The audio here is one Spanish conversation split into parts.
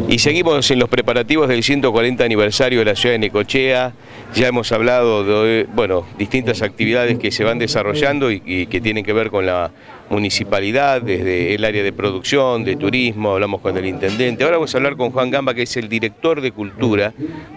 Y seguimos en los preparativos del 140 aniversario de la ciudad de Necochea. Ya hemos hablado de distintas actividades que se van desarrollando y que tienen que ver con la municipalidad, desde el área de producción, de turismo, hablamos con el intendente. Ahora vamos a hablar con Juan Gamba, que es el director de Cultura,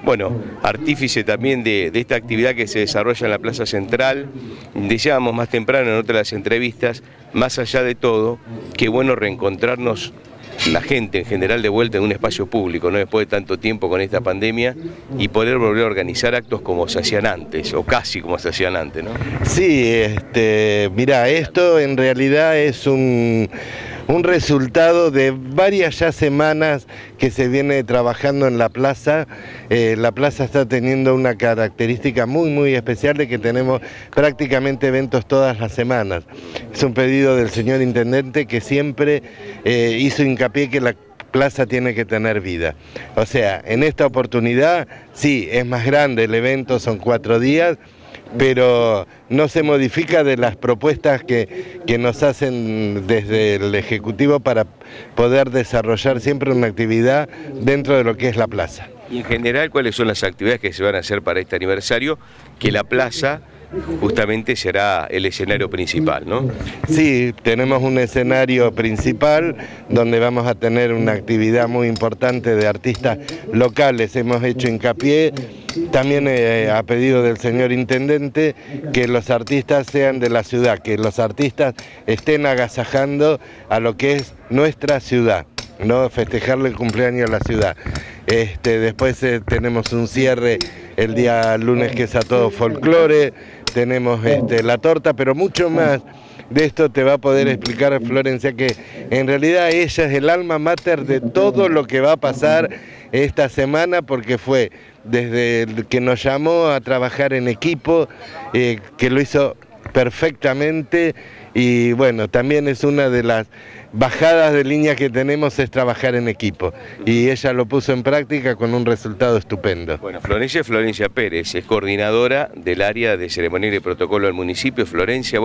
artífice también de esta actividad que se desarrolla en la Plaza Central. Decíamos más temprano en otra de las entrevistas, más allá de todo, qué bueno reencontrarnos la gente en general de vuelta en un espacio público, ¿no? Después de tanto tiempo con esta pandemia, y poder volver a organizar actos como se hacían antes, o casi como se hacían antes, ¿no? Sí, mira, esto en realidad es un resultado de varias ya semanas que se viene trabajando en la plaza. La plaza está teniendo una característica muy especial de que tenemos prácticamente eventos todas las semanas. Es un pedido del señor intendente que siempre hizo hincapié que la plaza tiene que tener vida. O sea, en esta oportunidad sí, es más grande el evento, son 4 días, pero no se modifica de las propuestas que nos hacen desde el Ejecutivo para poder desarrollar siempre una actividad dentro de lo que es la plaza. Y en general, ¿cuáles son las actividades que se van a hacer para este aniversario? Que la plaza justamente será el escenario principal, ¿no? Sí, tenemos un escenario principal donde vamos a tener una actividad muy importante de artistas locales. Hemos hecho hincapié también a pedido del señor intendente que los artistas sean de la ciudad, que los artistas estén agasajando a lo que es nuestra ciudad, ¿no? Festejarle el cumpleaños a la ciudad. Después tenemos un cierre el día lunes que es a todo folclore, tenemos la torta, pero mucho más de esto te va a poder explicar Florencia, que en realidad ella es el alma mater de todo lo que va a pasar esta semana, porque fue desde el que nos llamó a trabajar en equipo, que lo hizo perfectamente, y bueno, también es una de las bajadas de línea que tenemos, es trabajar en equipo, y ella lo puso en práctica con un resultado estupendo. Bueno, Florencia Pérez es coordinadora del área de ceremonial y protocolo del municipio. Florencia,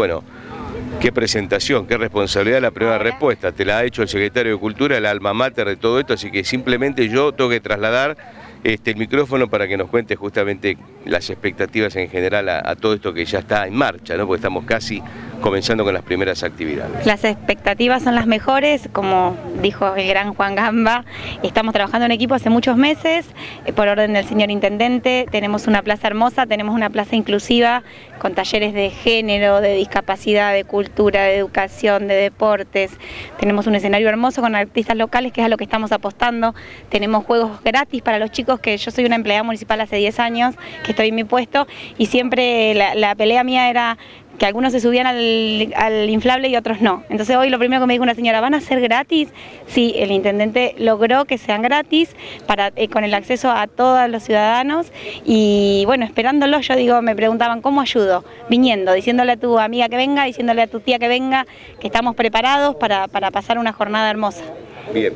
qué presentación, qué responsabilidad la primera respuesta. Te la ha hecho el secretario de Cultura, el alma mater de todo esto, así que simplemente yo tengo que trasladar el micrófono para que nos cuente justamente las expectativas en general a todo esto que ya está en marcha, ¿no? Porque estamos casi comenzando con las primeras actividades. Las expectativas son las mejores, como dijo el gran Juan Gamba. Estamos trabajando en equipo hace muchos meses, por orden del señor intendente. Tenemos una plaza hermosa, tenemos una plaza inclusiva con talleres de género, de discapacidad, de cultura, de educación, de deportes. Tenemos un escenario hermoso con artistas locales, que es a lo que estamos apostando. Tenemos juegos gratis para los chicos, que yo soy una empleada municipal hace 10 años, que estoy en mi puesto, y siempre la pelea mía era que algunos se subían al inflable y otros no. Entonces hoy lo primero que me dijo una señora, ¿van a ser gratis? Sí, el intendente logró que sean gratis con el acceso a todos los ciudadanos, y bueno, esperándolo, me preguntaban, ¿cómo ayudo? Viniendo, diciéndole a tu amiga que venga, diciéndole a tu tía que venga, que estamos preparados para pasar una jornada hermosa. Bien,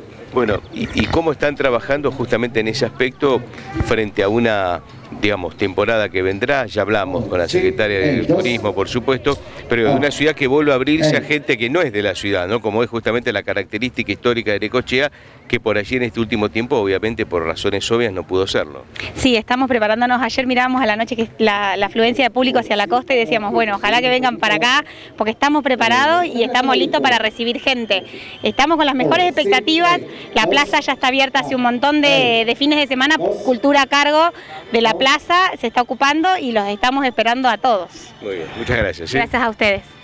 ¿y cómo están trabajando justamente en ese aspecto frente a una temporada que vendrá? Ya hablamos con la secretaria del Turismo, por supuesto, pero de una ciudad que vuelve a abrirse a gente que no es de la ciudad, ¿no? Como es justamente la característica histórica de Necochea, que por allí en este último tiempo, obviamente por razones obvias, no pudo serlo. Sí, estamos preparándonos. Ayer mirábamos a la noche la afluencia de público hacia la costa y decíamos, bueno, ojalá que vengan para acá, porque estamos preparados y estamos listos para recibir gente. Estamos con las mejores expectativas. La plaza ya está abierta hace un montón de fines de semana, Cultura a cargo de la plaza se está ocupando y los estamos esperando a todos. Muy bien, muchas gracias. Gracias a ustedes.